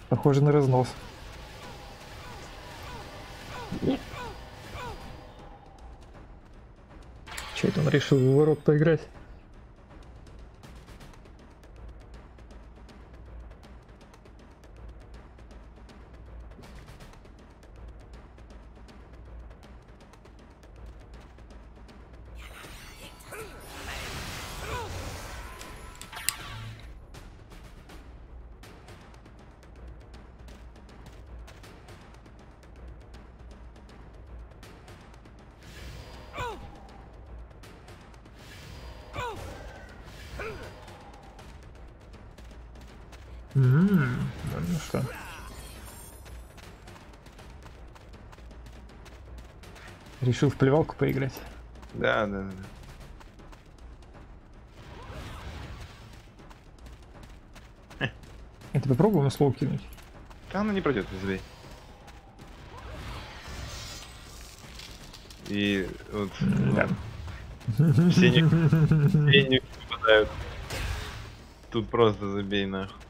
Похоже на разнос. Че это он решил в ворот поиграть? Ну что? Решил в плевалку поиграть. Да. Это попробуй на слоу кинуть. Да она не пройдет, забей. И вот Да. все не попадают. Тут просто забей нахуй.